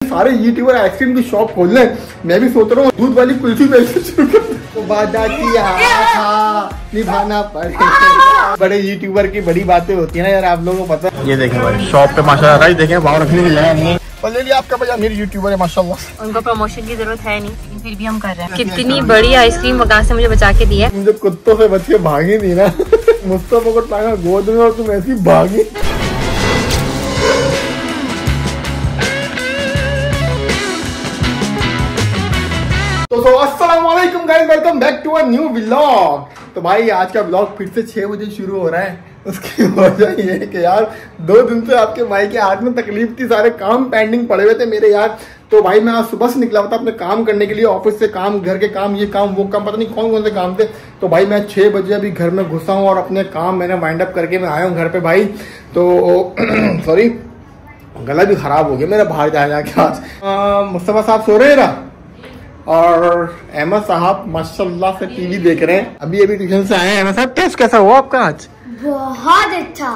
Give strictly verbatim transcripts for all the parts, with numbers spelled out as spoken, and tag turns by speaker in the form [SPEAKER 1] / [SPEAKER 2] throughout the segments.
[SPEAKER 1] सारे YouTuber ice cream की shop खोल लें। मैं भी सोच रहा हूँ दूध वाली कुल्फी बेचना शुरू कर तो वादा किया था निभाना पड़ेगा। बड़े यूट्यूबर की बड़ी बातें होती है ना यार, आप लोगों को पता है। ये देखें भाई शॉप पे माशाल्लाह देखें भाव रखने की जगह नहीं है। ले लिया आपका भैया, मेरी यूट्यूबर है माशाल्लाह।
[SPEAKER 2] उनको प्रमोशन की जरूरत है नहीं, फिर भी हम कर रहे हैं। कितनी बड़ी आइसक्रीम वहाँ से मुझे बचा के दी है।
[SPEAKER 1] मुझे कुत्तों से बच के भागी थी ना मुस्तफा को टांगा गोद में और तुम ऐसी भागी। तो सो अस्सलाम वालेकुम guys, welcome back to a new vlog. तो भाई आज का व्लॉग फिर से छह बजे शुरू हो रहा है। उसकी वजह ये है कि यार दो दिन से आपके भाई के हाथ में तकलीफ थी, सारे काम पेंडिंग पड़े हुए थे मेरे यार। तो भाई मैं आज सुबह से निकला हुआ था अपने काम करने के लिए, ऑफिस से काम, घर के काम, ये काम वो काम, पता नहीं कौन कौन से काम थे। तो भाई मैं छह बजे अभी घर में घुसा हूँ और अपने काम मैंने वाइंड अप करके मैं आया हूँ घर पे भाई। तो सॉरी गला भी खराब हो गया मेरा बाहर जा जाके आज। मुस्तफा साहब सो रहे हैं ना और अहमद साहब माशाल्लाह से टीवी देख रहे हैं। अभी अभी ट्यूशन से आए हैं। अहमद साहब टेस्ट कैसा हुआ आपका आज?
[SPEAKER 3] बहुत अच्छा।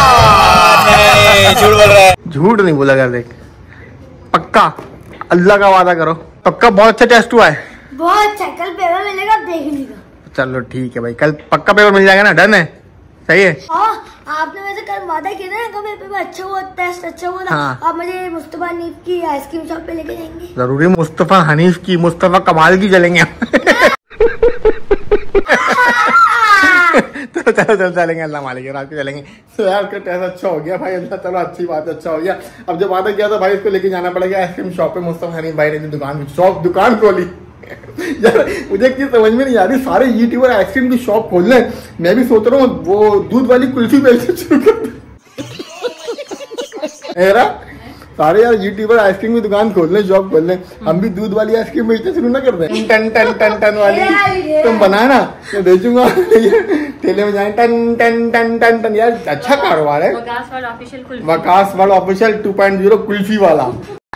[SPEAKER 1] झूठ बोल रहा है। झूठ नहीं बोला कर, देख पक्का अल्लाह का वादा करो पक्का बहुत अच्छा टेस्ट हुआ है।
[SPEAKER 3] बहुत अच्छा, कल पेपर मिलेगा देख लीजिएगा।
[SPEAKER 1] चलो ठीक है भाई, कल पक्का पेपर मिल जाएगा ना, डन है, सही है।
[SPEAKER 3] हाँ, आपने वैसे कल वादा किया ना कल पेपर अच्छा हुआ, टेस्ट अच्छा हुआ ना। हाँ। आप मुझे मुस्तफा हनीफ की आइसक्रीम शॉप पे लेके जाएंगे?
[SPEAKER 1] जरूरी मुस्तफा हनीफ की, मुस्तफा कमाल की चलेंगे तो चलो चलो चलेंगे, अल्लाह मालिक है, रात को चलेंगे। तो यार उसका टेस्ट अच्छा हो गया भाई, अल्लाह चलो अच्छी बात, अच्छा हो गया। अब जब वादा किया था भाई इसको लेके जाना पड़ेगा आइसक्रीम शॉप पे। मुस्तफा हनीफ भाई ने दुकान शॉप दुकान खोली यार मुझे चीज समझ में नहीं आ रही, सारे यूट्यूबर आइसक्रीम की शॉप खोल लें। मैं भी सोच रहा हूँ वो दूध वाली कुल्फी बेचना शुरू कर सारे यार यूट्यूबर आइसक्रीम की दुकान खोल लें, शॉप खोल लें, हम भी दूध वाली आइसक्रीम बेचना शुरू ना कर दें। टन टन टन टन वाली तुम बनाना मैं बेचूंगा ठेले में जाए टन टन टन टन टन। यार अच्छा कारोबार है। वकास वाला official two point zero kulfi वाला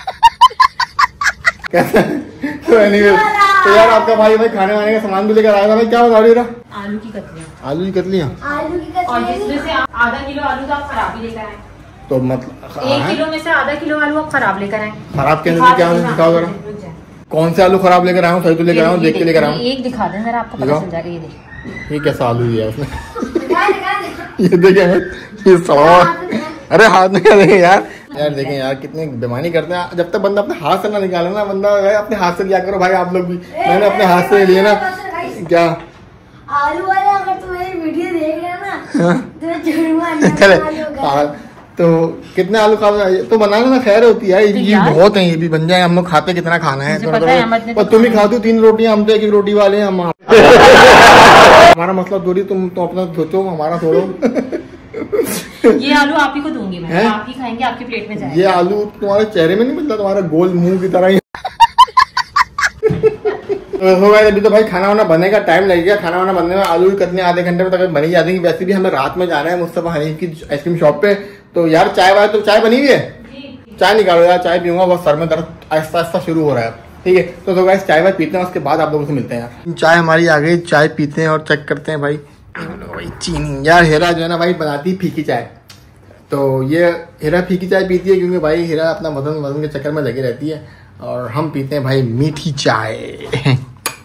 [SPEAKER 1] कैसा? तो एनीवे तो यार आपका भाई भाई खाने वाने का सामान भी लेकर आया था भाई। क्या बता रही रहा?
[SPEAKER 2] आलू की कतलियां।
[SPEAKER 1] आलू की कतलियां
[SPEAKER 3] आलू की कतलियां
[SPEAKER 2] और जिसमें से आधा किलो आलू तो आप खराब ही लेकर आए।
[SPEAKER 1] तो मतलब
[SPEAKER 2] एक किलो में से आधा किलो आलू आप खराब लेकर आए।
[SPEAKER 1] खराब के अंदर क्या दिखाओ जरा, कौन से आलू खराब लेकर आया हूँ? सही तो लेकर आया हूँ, देख के लेकर आया हूँ।
[SPEAKER 2] एक दिखा दें जरा, आपको पता चल जाएगा। ये देखिए
[SPEAKER 1] ये कैसा आलू दिया उसने ये देखें ये सवाल, अरे हाथ में क्या देखें यार। यार देखें यार कितने बेमानी करते हैं। जब तक बंदा अपने हाथ से ना निकाले ना, बंदा अपने हाथ से लिया करो भाई। आप लोग भी, मैंने अपने हाथ से लिए ना। क्या
[SPEAKER 3] आलू वाले अगर तुम्हारी वीडियो देख रहे हैं ना तो
[SPEAKER 1] चले तो कितने आलू खा तो बनाना ना खैर होती है। ये बहुत है, ये भी बन जाए। हम लोग खाते कितना खाना है थोड़ा थोड़ा, और तुम ही खाते हो तीन रोटियां, हम तो एक एक रोटी वाले हैं। हम हमारा मसला थोड़ी, तुम तो अपना सोचो, हमारा छोड़ो।
[SPEAKER 2] ये आलू आप ही को दूंगी मैं, आप ही खाएंगे, आपकी प्लेट में जाएगा।
[SPEAKER 1] ये आलू तुम्हारे चेहरे में नहीं मिलता, तुम्हारा गोल मुंह की तरह ही। तो अभी तो भाई खाना वाना बनने का टाइम लगेगा। खाना वाना बनने में आलू कितने आधे घंटे में तक बनी जाती है। वैसे भी हमें रात में जाना है मुस्तफा हनीफ की आइसक्रीम शॉप पे। तो यार चाय वाय, तो चाय बनी हुई है? चाय निकालो यार, चाय पीऊंगा, बहुत सर में दर्द आहिस्ता आहिस्ता शुरू हो रहा है। ठीक है तो, तो गाइस चाय वाय पीते हैं, उसके बाद आप लोगों से मिलते हैं यार। चाय हमारी आ गई, चाय पीते हैं और चेक करते हैं भाई। भाई चीनी यार, हेरा जो है ना भाई बनाती फीकी चाय। तो ये हेरा फीकी चाय पीती है क्योंकि भाई हेरा अपना वजन वजन के चक्कर में लगी रहती है, और हम पीते हैं भाई मीठी चाय।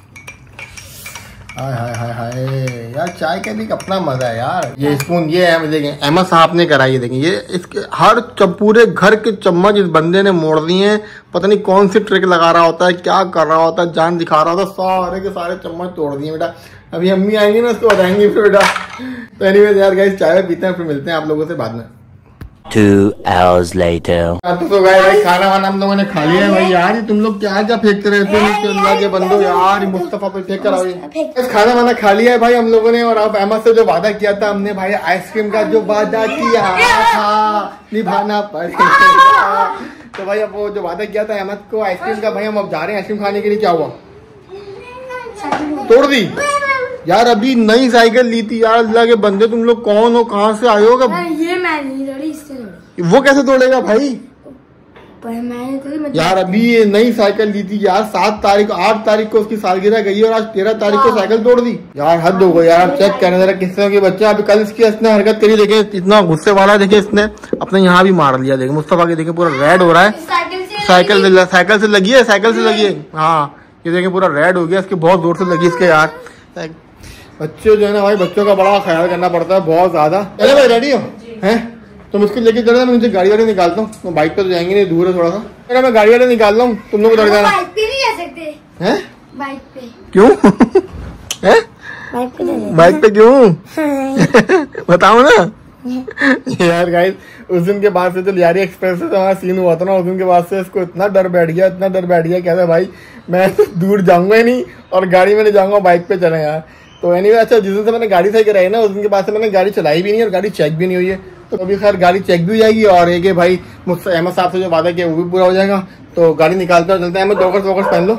[SPEAKER 1] हाय हाय हाय हाय यार, चाय का भी अपना मजा है यार। ये स्पून ये है, देखें अहमद साहब ने कराई है। देखें ये इसके हर पूरे घर के चम्मच इस बंदे ने मोड़ दिए हैं। पता नहीं कौन सी ट्रिक लगा रहा होता है, क्या कर रहा होता है, जान दिखा रहा होता है। सारे के सारे चम्मच तोड़ दिए बेटा। अभी अम्मी आएंगी ना उसको बताएंगे फिर बेटा। तो एनीवेज यार गाइस चाय पीते हैं, फिर मिलते हैं आप लोगों से बाद में।
[SPEAKER 4] Two hours later.
[SPEAKER 1] तो भाई खाना वाना हम लोगों ने खा लिया है भाई। यार तुम लोग क्या क्या फेंकते रहते हो अल्लाह के बंदो यार, मुस्तफा पे फेंक कर आओ। खाना वाना खा लिया है भाई हम लोगों ने। और अब अहमद से जो वादा किया था हमने भाई, आइसक्रीम का जो वादा किया था निभाना पड़ेगा। तो भाई अब वो जो वादा किया था अहमद को आइसक्रीम का, भाई हम अब जा रहे हैं आइसक्रीम खाने के लिए। क्या हुआ? तोड़ दी यार। अभी नई साइकिल ली थी यार, अल्लाह के बंदे तुम लोग कौन हो, कहाँ से आए हो?
[SPEAKER 3] ये मैं नहीं तोड़ी, इससे तोड़ी।
[SPEAKER 1] वो कैसे तोड़ेगा भाई?
[SPEAKER 3] पर मैंने तो
[SPEAKER 1] यार अभी ये नई साइकिल ली थी यार, सात तारीख आठ तारीख को उसकी सालगिरह गई और आज तेरह तारीख को साइकिल तोड़ दी यार। हद हो गई यार। चेक करने जरा किस तरह के बच्चे। अभी कल इसकी इसने हरकत करी, देखे इतना गुस्से वाला, देखे इसने अपने यहाँ भी मार लिया। देखे मुस्तफा के, देखे पूरा रेड हो रहा है। साइकिल साइकिल से लगी है, साइकिल से लगी है। हाँ ये देखिए पूरा रेड हो गया, इसके बहुत जोर से लगी इसके यार। बच्चे जो है ना भाई, बच्चों का बड़ा ख्याल करना पड़ता है बहुत ज्यादा। अरे भाई रेडी हो हैं? तुम इसको लेके चलो, मैं मुझे गाड़ी वाड़ी निकालता हूँ। तो बाइक पे तो जाएंगे नहीं, दूर है थोड़ा सा। अरे मैं गाड़ी वाड़ी निकाल रहा हूँ, तुम लोग उधर जाना।
[SPEAKER 3] बाइक पे नहीं जा सकते हैं? बाइक पे
[SPEAKER 1] क्यों? हैं?
[SPEAKER 3] बाइक पे
[SPEAKER 1] बाइक पे क्यों? बताओ ना यार गाइस। उस दिन के बाद से जो लियारी एक्सप्रेस से हमारा सीन हुआ था ना, उस दिन के बाद से इसको इतना डर बैठ गया, इतना डर बैठ गया, कहता भाई मैं दूर जाऊंगा ही नहीं और गाड़ी में नहीं जाऊंगा, बाइक पे चले यार। तो एनीवे अच्छा, जिस दिन से मैंने गाड़ी सही कराई ना, उस दिन के बाद से मैंने गाड़ी चलाई भी नहीं और गाड़ी चेक भी नहीं हुई है। तो अभी खैर गाड़ी चेक भी हो जाएगी और एक भाई मुझसे अहमद साहब से जो वादा किया वो भी पूरा हो जाएगा। तो गाड़ी निकालते और चलते हैं। अहमद डॉकर्स वॉकर्स पहन लो।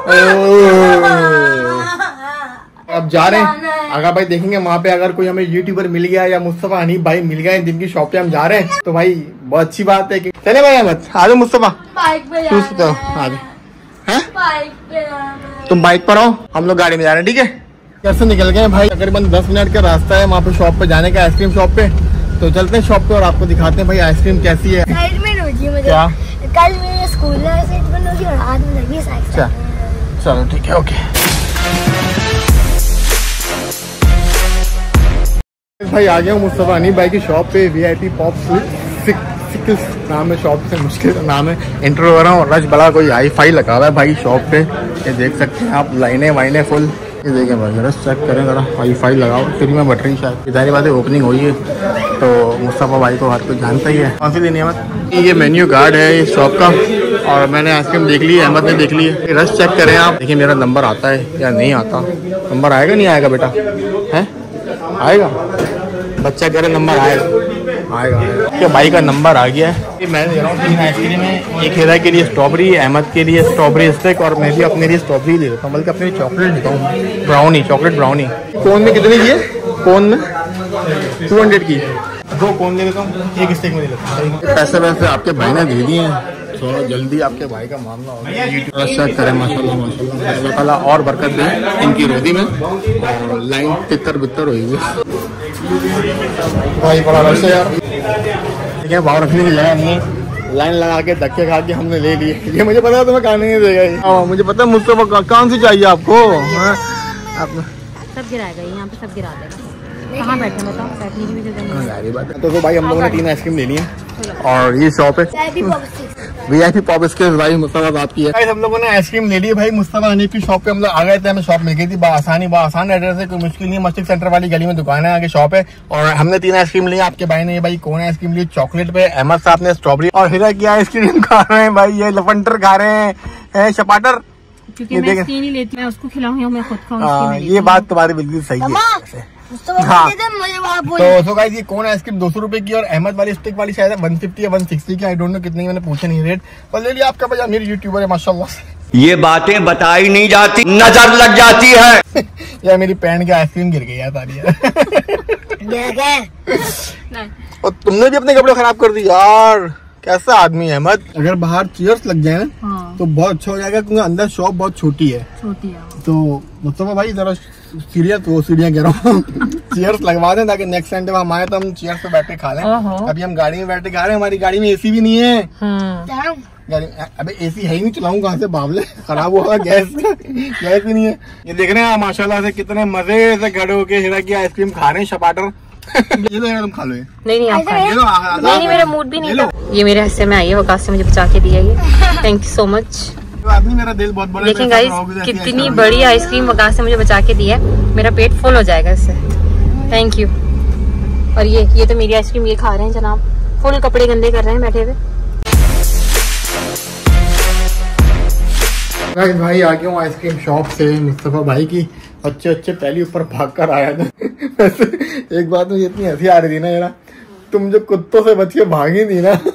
[SPEAKER 1] अब जा रहे हैं, अगर भाई देखेंगे वहाँ पे अगर कोई हमें यूट्यूबर मिल गया या मुस्तफा हनीफ भाई मिल गए जिनकी शॉप पे हम जा रहे हैं, तो भाई बहुत अच्छी बात है कि चले भाई अहमद आ जाओ। मुस्तफा
[SPEAKER 3] बाइक पे
[SPEAKER 1] आ जाओ।
[SPEAKER 3] बाइक पे
[SPEAKER 1] तुम बाइक पर आओ, हम लोग गाड़ी में जा रहे हैं, ठीक है? कैसे निकल गए भाई, तकरीबन दस मिनट का रास्ता है वहाँ पे शॉप पे जाने का, आइसक्रीम शॉप पे। तो चलते हैं शॉप पे और आपको दिखाते हैं भाई आइसक्रीम कैसी है।
[SPEAKER 3] साइड में मुझे मुझे
[SPEAKER 1] क्या
[SPEAKER 3] कल मेरे स्कूल में साइड होगी और आज में लगी साइड।
[SPEAKER 1] चलो ठीक है, ओके भाई आ गया हूँ मुस्तफा हनीफ भाई की शॉप पे। V I P pop six नाम है शॉप से, मुश्किल नाम है। एंटर हो रहा हूँ, रश बड़ा कोई हाई फाई लगा हुआ है भाई शॉप पे। ये देख सकते हैं आप, लाइनें वाइनें फुल। ये देखें भाई, रश चेक करें जरा, हाई फाई लगाओ। फ्री में बट रही शायद, इधर बात है ओपनिंग हुई है। तो मुस्तफा भाई को हर कोई जानता ही है। कौन सी लेनी है अहमद? ये मेन्यू कार्ड है इस शॉप का और मैंने आइसक्रीम देख ली है, अहमद ने देख ली है। रश चेक करें आप, देखिए मेरा नंबर आता है या नहीं आता। नंबर आएगा नहीं आएगा बेटा? है आएगा? बच्चा कह रहे नंबर आएगा आएगा क्या? भाई का नंबर आ गया है। मैं दे रहा हूँ तीन आइसक्रीम में, एक हेरा के लिए स्ट्रॉबेरी, अहमद के लिए स्ट्रॉबेरी स्टिक और मैं भी अपने लिए स्ट्रॉबेरी ले लेता हूँ, बल्कि अपने लिए चॉकलेट लेता हूँ, ब्राउनी, चॉकलेट ब्राउनी। कोन में कितने की है? कोन में टू हंड्रेड की, दो कोन ले लेता हूँ, एक स्टिक में ले लेता हूँ। पैसे वैसे आपके भाई ने दे दिए हैं, थोड़ा जल्दी आपके भाई का मामला होगा। चेक करें माशाल्लाह माशाल्लाह, अल्लाह ताला और बरकत दे इनकी रोटी में। और लाइन तितर बितर हुई है भाई, बड़ा रश है यार। ठीक है, भाव रखने की जगह हमने लाइन लगा के धक्के खा के हमने ले लिए। ये मुझे पता है तुम्हें खाने नहीं देगा, मुझे पता है। मुझसे कौन सी चाहिए आपको?
[SPEAKER 2] सब गिराएगा यहाँ पे, सब गिरा देगा। कहाँ बैठे बताओ, बैठने की भी जगह नहीं।
[SPEAKER 1] तो, तो भाई हम लोगों ने तीन आइसक्रीम ले ली है और ये शॉप है V I P pop skills भाई मुस्तफा आपकी है। हम लोगों ने आइसक्रीम ले ली भाई मुस्तफा हनीफ की शॉप पे। हम लोग आ गए थे, हमें शॉप मिल गई थी आसानी, बहुत आसान एड्रेस है, कोई मुश्किल नहीं है। मस्जिद सेंटर वाली गली में दुकान है, आगे शॉप है। और हमने तीन आइसक्रीम ली। आपके भाई ने ये भाई कौन आइसक्रीम ली चॉकलेट पे, अहमद साहब ने स्ट्रॉबेरी और हीरा की आइसक्रीम खा रहे हैं भाई। ये लफंटर खा रहे हैं, चपाटर।
[SPEAKER 2] क्योंकि मैं इसकी नहीं लेती, मैं उसको खिलाऊंगी, मैं खुद खाऊंगी।
[SPEAKER 1] ये बात तुम्हारी बिल्कुल सही है। हाँ तो सो गाइस, ये कौन आइसक्रीम दो सौ रुपए की और अहमद वाली स्टिक वाली शायद वन फिफ्टी या वन सिक्सटी की, आई डोंट नो कितनी, मैंने पूछा नहीं रेट। और ले लिया आपका भाई, अमीर यूट्यूबर है माशाल्लाह।
[SPEAKER 4] ये बातें बताई नहीं जाती, नजर लग जाती है।
[SPEAKER 1] यार मेरी पैंट की आइसक्रीम गिर गई यार सारी यार। और तुमने भी अपने कपड़े खराब कर दिए यार, कैसा आदमी है अहमद। अगर बाहर चेयर्स लग जाए ना हाँ। तो बहुत अच्छा हो जाएगा, क्योंकि अंदर शॉप बहुत छोटी है, छोटी है। तो मुस्तफा भाई जरा सीढ़ियाँ, तो सीढ़ियाँ कह रहा हूँ चेयर्स लगवा दें ताकि नेक्स्ट संडे हम आए तो हम चेयर्स पे बैठ के खा लें। अभी हम गाड़ी में बैठ के खा रहे हैं, हमारी गाड़ी में एसी भी नहीं है। हाँ। गाड़ी अबे एसी है ही नहीं, चलाऊं कहाँ से बाबले, खराब हुआ गैस गैस भी नहीं है। ये देख रहे हैं माशाल्लाह से कितने मजे से खड़े होके हीरा की आइसक्रीम खा रहे हैं, चपाटर। ये लो यार, तुम खा लो। नहीं
[SPEAKER 2] नहीं आप खाओ। नहीं नहीं मेरा मूड भी नहीं था। ये मेरे हिस्से में आई है, वकास से मुझे बचा के दिया ये, थैंक यू सो मच।
[SPEAKER 1] आदमी मेरा दिल बहुत बड़ा।
[SPEAKER 2] लेकिन गाइस कितनी बड़ी आइसक्रीम वकास से मुझे बचा के दी है, मेरा पेट फुल हो जाएगा इससे, थैंक यू। और ये ये तो मेरी आइसक्रीम ये खा रहे हैं जनाब, फुल कपड़े गंदे कर रहे हैं बैठे हुए।
[SPEAKER 1] गाइस भाई आ गया हूँ आइसक्रीम शॉप से मुस्तफा भाई की, अच्छे अच्छे पहले ऊपर भाग कर आया था। वैसे एक बात मुझे इतनी हंसी आ रही थी ना यार, तुम जो कुत्तों से बच के भागी थी ना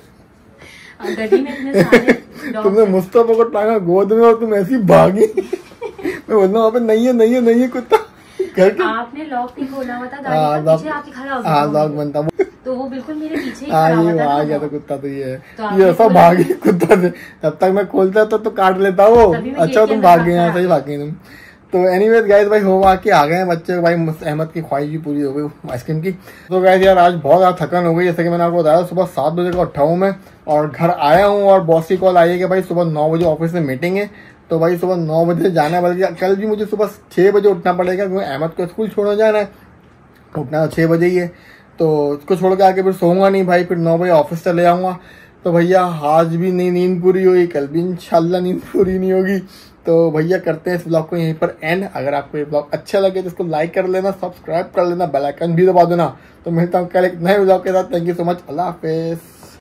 [SPEAKER 1] तुमने मुस्तफा को टांगा गोद में और तुम ऐसी भागी। मैं बोल रहा हूँ नहीं है नहीं है नहीं है कुत्ता।
[SPEAKER 2] आपने लॉक नहीं खोला हुआ था, गाड़ी का पीछे आके खड़ा हो गया।
[SPEAKER 1] लॉक बनता वो
[SPEAKER 2] तो वो बिल्कुल मेरे पीछे ही खड़ा हुआ था।
[SPEAKER 1] आ गया था कुत्ता, तो ये ये सब भागी कुत्ता से। तब तक मैं खोलता था तो काट लेता वो। अच्छा तुम भाग गए, यहाँ सही भाग गई तुम। तो एनीवेज गाइस भाई हो आके आ गए हैं बच्चे भाई, अहमद की ख्वाहिश भी पूरी हो गई आइसक्रीम की। तो गाइस यार आज बहुत ज्यादा थकन हो गई, जैसे कि मैंने आपको बताया सुबह सात बजे का उठा हूँ मैं और घर आया हूँ और बॉस की कॉल आई है कि भाई सुबह नौ बजे ऑफिस में मीटिंग है, तो भाई सुबह नौ बजे जाना है। बल्कि कल भी मुझे सुबह छः बजे उठना पड़ेगा क्योंकि अहमद को स्कूल छोड़ने जाना है, उठना तो छः बजे ही है। तो उसको छोड़ के आके फिर सोऊंगा नहीं भाई, फिर नौ बजे ऑफिस चले जाऊँगा। तो भैया आज भी नहीं नींद पूरी हुई, कल भी इंशाल्लाह नींद पूरी नहीं होगी। तो भैया करते हैं इस ब्लॉग को यहीं पर एंड। अगर आपको ये ब्लॉग अच्छा लगे तो इसको लाइक कर लेना, सब्सक्राइब कर लेना, बेल आइकन भी दबा देना। तो मिलता हूँ कल एक नए ब्लॉग के साथ। थैंक यू सो मच, अल्लाह हाफिज़।